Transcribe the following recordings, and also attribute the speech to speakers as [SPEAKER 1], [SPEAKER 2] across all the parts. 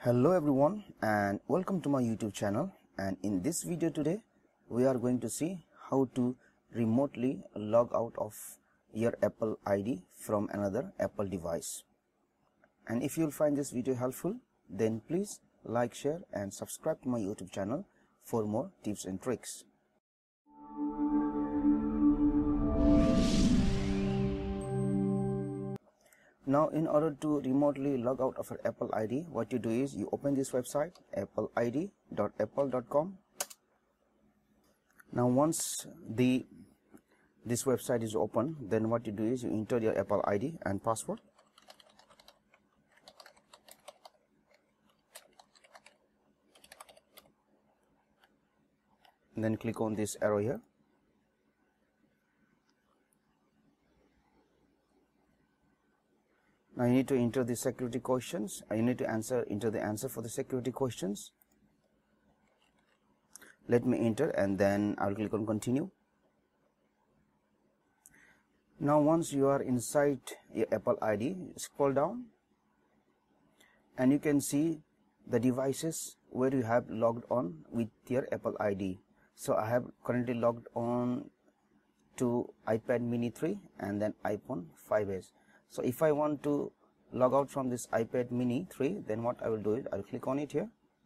[SPEAKER 1] Hello everyone and welcome to my YouTube channel, and in this video today we are going to see how to remotely log out of your Apple ID from another Apple device. And if you'll find this video helpful, then please like, share and subscribe to my YouTube channel for more tips and tricks. Now, in order to remotely log out of your Apple ID, what you do is you open this website appleid.apple.com. Now, once this website is open, then what you do is you enter your Apple ID and password. And then click on this arrow here. Now you need to enter the security questions. You need to enter the answer for the security questions. Let me enter and then I'll click on continue. Now once you are inside your Apple ID, scroll down and you can see the devices where you have logged on with your Apple ID. So I have currently logged on to iPad mini 3 and then iPhone 5s. So if I want to log out from this iPad mini 3, then what I will do is I will click on it here.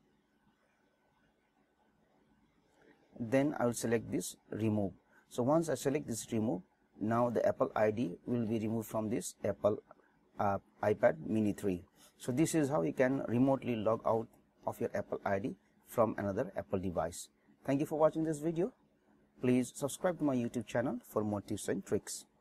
[SPEAKER 1] Then I will select this remove. So once I select this remove, now the Apple ID will be removed from this Apple iPad mini 3. So this is how you can remotely log out of your Apple ID from another Apple device. Thank you for watching this video. Please subscribe to my YouTube channel for more tips and tricks.